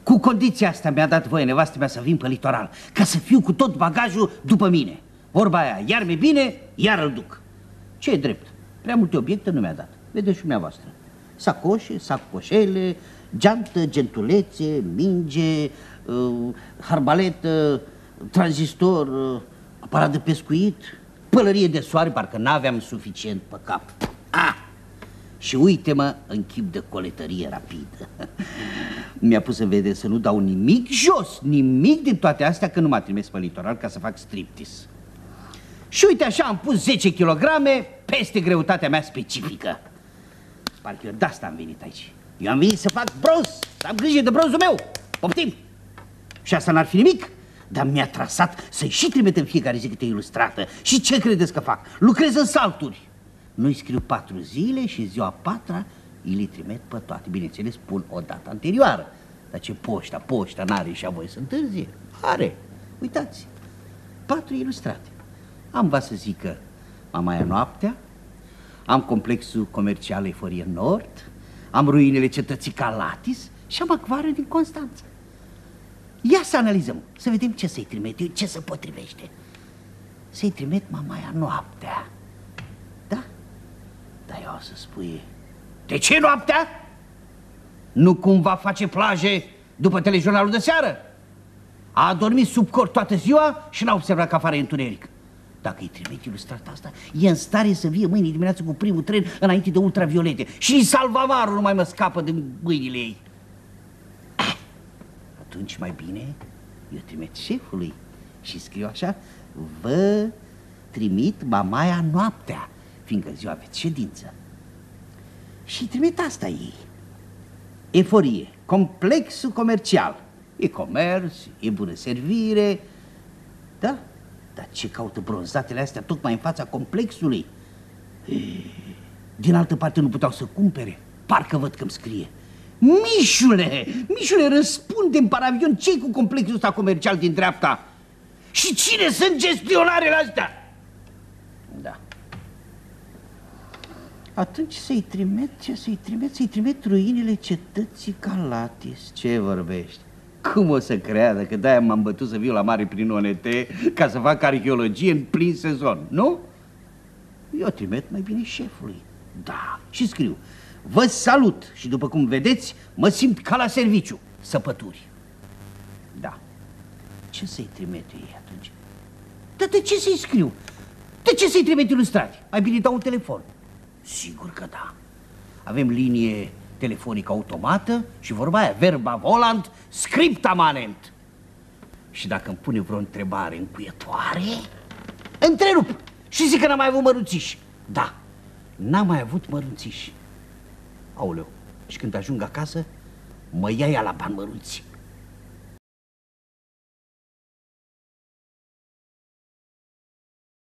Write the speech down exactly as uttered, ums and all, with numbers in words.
Cu condiția asta mi-a dat voie nevastă mea să vin pe litoral, ca să fiu cu tot bagajul după mine. Vorba aia, iar mi-e bine, iar îl duc. Ce e drept? Prea multe obiecte nu mi-a dat. Vedeți și dumneavoastră. Sacoșe, sacoșele, geantă, gentulețe, minge, uh, harbaletă, tranzistor, uh, aparat de pescuit, pălărie de soare, parcă n-aveam suficient pe cap. Ah! Și uite-mă în chip de coletărie rapidă. Mi-a pus în vedere să nu dau nimic jos, nimic din toate astea, că nu m-a trimis pe litoral ca să fac striptease. Și uite așa am pus zece kilograme peste greutatea mea specifică. Parcă eu de asta am venit aici. Eu am venit să fac bronz, să am grijă de bronzul meu. Poftim! Și asta n-ar fi nimic, dar mi-a trasat să-i și trimit în fiecare zi câte ilustrată. Și ce credeți că fac? Lucrez în salturi. Nu-i scriu patru zile și ziua a patra îi le trimit pe toate. Bineînțeles, pun o dată anterioară. Dar ce poșta, poșta n-are și a voie să întârzie? Are. Uitați, patru ilustrate. Am va să zică Mamaia Noaptea, am complexul comercial Eforie Nord, am ruinele cetății Calatis și am acvariul din Constanța. Ia să analizăm, să vedem ce să-i trimit, ce se potrivește. Să-i trimit Mamaia Noaptea. Da? Dar eu o să spui, de ce noaptea? Nu cumva face plaje după telejurnalul de seară? A adormit sub cort toată ziua și n-a observat că afară e întuneric. Dacă îi trimit ilustrata asta, e în stare să vie mâine dimineață cu primul tren înainte de ultraviolete. Și nici salvamarul nu mai mă scapă din mâinile ei. Atunci mai bine eu trimit șefului și scriu așa: vă trimit Mamaia Noaptea, fiindcă ziua aveți ședință. Și trimit asta ei. Eforie, complexul comercial. E comerț, e bună servire. Da? Dar ce caută bronzatele astea tocmai în fața complexului? Din altă parte nu puteau să cumpere. Parcă văd că-mi scrie: Mișule, Mișule, răspunde în paravion, ce-i cu complexul ăsta comercial din dreapta? Și cine sunt gestionarele astea? Da. Atunci să-i trimit, ce să-i trimit? Să-i trimit ruinele cetății Calatis. Ce vorbești? Cum o să creadă că de-aia m-am bătut să viu la mare prin O N T ca să fac arheologie în plin sezon, nu? Eu trimit mai bine șefului. Da, și scriu: vă salut și după cum vedeți, mă simt ca la serviciu. Săpături. Da. Ce să-i trimit ei atunci? Dar de ce să-i scriu? De ce să-i trimit ilustrate? Mai bine dau un telefon. Sigur că da. Avem linie telefonică automată și vorba aia, verba volant, scripta manent. Și dacă îmi pune vreo întrebare încuietoare, întrerup și zic că n-am mai avut mărunțiși. Da, n-am mai avut mărunțiși. Aoleu, și când ajung acasă, mă ia ea la bani mărunți.